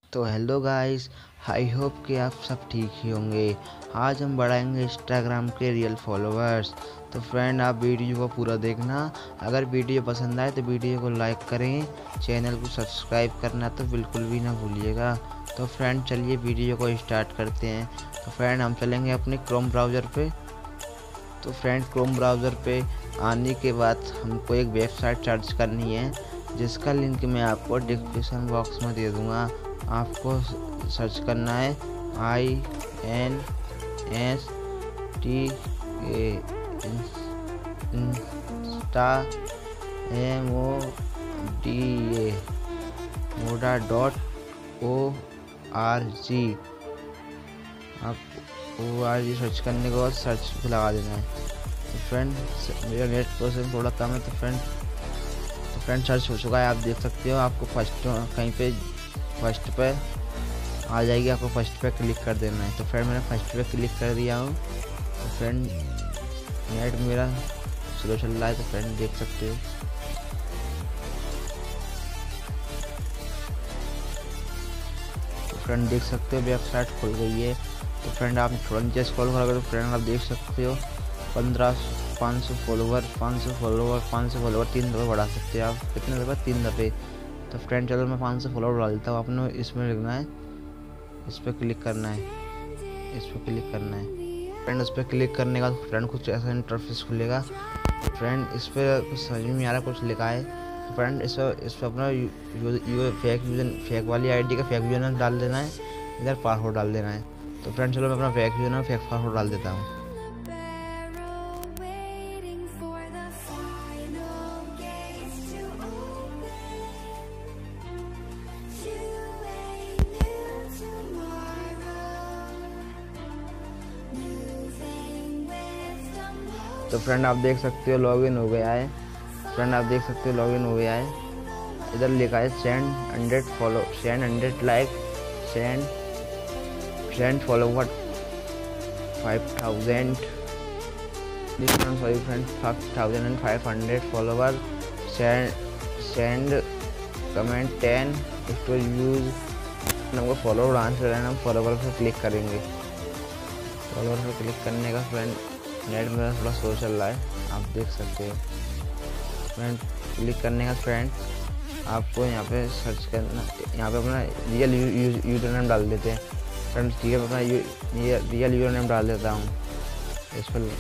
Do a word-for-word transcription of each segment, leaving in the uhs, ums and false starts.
तो hello guys, I hope कि आप सब ठीक ही होंगे। आज हम बढ़ाएंगे इंस्टाग्राम के रियल फॉलोअर्स। तो फ्रेंड, आप वीडियो को पूरा देखना। अगर वीडियो पसंद आए तो वीडियो को लाइक करें, चैनल को सब्सक्राइब करना तो बिल्कुल भी ना भूलिएगा। तो फ्रेंड, चलिए वीडियो को स्टार्ट करते हैं। तो फ्रेंड, हम चलेंगे अपने क्रोम ब्राउज़र पे। तो फ्रेंड, क्रोम ब्राउज़र पे आने के बाद हमको एक वेबसाइट सर्च करनी है, जिसका लिंक मैं आपको डिस्क्रिप्शन बॉक्स में दे दूँगा। आपको सर्च करना है I N S T A insta M O D A moda dot O R G. आप ओ आर जी सर्च करने के बाद सर्च पे लगा देना है। तो फ्रेंड, मेरा नेट प्रोसेस थोड़ा कम है। तो फ्रेंड तो फ्रेंड सर्च हो चुका है, आप देख सकते हो। आपको फर्स्ट कहीं पे फर्स्ट पे आ जाएगी, आपको फर्स्ट पे क्लिक कर देना है। तो फ्रेंड, मैंने फर्स्ट पे क्लिक कर दिया हूँ। तो फ्रेंड, नेट मेरा स्लो चल रहा है। तो फ्रेंड देख सकते हो। तो फ्रेंड देख सकते हो वेबसाइट खुल गई है। तो फ्रेंड, आप थोड़ा नीचे स्क्रॉल करोगे तो फ्रेंड आप देख सकते हो पंद्रह पाँच सौ फॉलोवर पाँच सौ फॉलोवर पाँच सौ फॉलोवर तीन दफ़े बढ़ा सकते हो आप। कितने दफ़े? तीन दफ़े। तो फ्रेंड चलो, मैं पाँच सौ फॉलोवर डाल देता हूँ। आपने इसमें लिखना है, इस पर क्लिक करना है, इस पर क्लिक करना है। फ्रेंड, उस पर क्लिक करने का फ्रेंड कुछ ऐसा इंटरफेस खुलेगा। फ्रेंड, इस पर कुछ समझ में नहीं आ रहा, कुछ लिखा है। तो फ्रेंड, इस पर इस पर अपना you, you, fake user fake वाली आईडी का फेक यूजर डाल देना है, इधर पासवर्ड डाल देना है। तो फ्रेंड चलो, मैं अपना फेक यूजर फेक पासवर्ड डाल देता हूँ। तो फ्रेंड, आप देख सकते हो लॉगिन हो गया है। फ्रेंड, आप देख सकते हो लॉगिन हो गया है। इधर लिखा है send hundred follow send hundred like send send follower five thousand sorry friend five thousand and five hundred follower send send comment ten to use. हमको फॉलोवर आंसर है, हम फॉलोवर पर क्लिक करेंगे। फॉलोवर पर क्लिक करने का friend net मेरा थोड़ा स्लो चल रहा है, आप देख सकते हो। फ्रेंड, क्लिक करने का फ्रेंड आपको यहाँ पे सर्च करना, यहाँ पे अपना रियल यूजर नेम डाल देते हैं। फ्रेंड ठीक है, अपना रियल यूजर नेम डाल देता हूँ इस पर।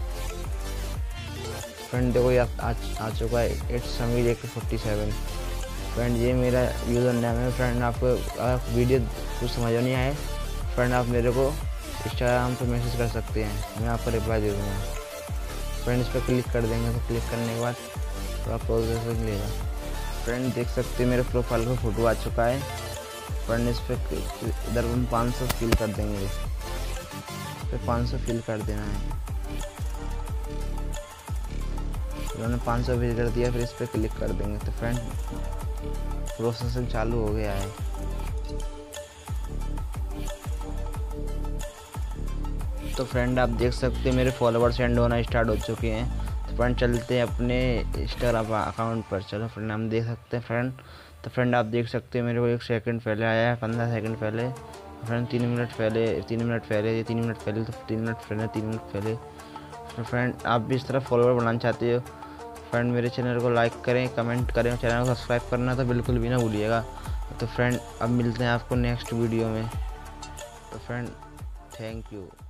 फ्रेंड देखो, ये आ, आ चुका है एट समीर एक फोर्टी सेवन। फ्रेंड, ये मेरा यूजर नेम है। फ्रेंड, आपको अगर वीडियो कुछ समझ नहीं आए फ्रेंड, आप मेरे को इंस्टाग्राम पर मैसेज कर सकते हैं, मैं आपको रिप्लाई दे दूँगा। फ्रेंड, इस पर क्लिक कर देंगे। तो क्लिक करने के बाद थोड़ा प्रोसेसिंग लेगा। फ्रेंड देख सकते हैं मेरे प्रोफाइल का फ़ोटो आ चुका है। फ्रेंड, इस पर इधर हम पाँच सौ फिल कर देंगे, फिर पाँच सौ फिल कर देना है। उन्होंने पाँच सौ फिल कर दिया, फिर इस पर क्लिक कर देंगे। तो फ्रेंड, प्रोसेसिंग चालू हो गया है। तो फ्रेंड, आप देख सकते हैं मेरे फॉलोवर सेंड होना स्टार्ट हो चुके हैं। तो फ्रेंड, चलते हैं अपने इंस्टाग्राम अकाउंट पर। चलो फ्रेंड, हम देख सकते हैं फ्रेंड। तो फ्रेंड, आप देख सकते हैं मेरे को एक सेकंड पहले आया है, पंद्रह सेकंड पहले। फ्रेंड, तीन मिनट पहले तीन मिनट पहले ये तीन मिनट पहले तो तीन मिनट पहले तीन मिनट पहले। तो फ्रेंड, आप भी इस तरह फॉलोवर बनाना चाहते हो फ्रेंड, मेरे चैनल को लाइक करें, कमेंट करें, चैनल को सब्सक्राइब करना तो बिल्कुल भी ना भूलिएगा। तो फ्रेंड, अब मिलते हैं आपको नेक्स्ट वीडियो में। तो फ्रेंड, थैंक यू।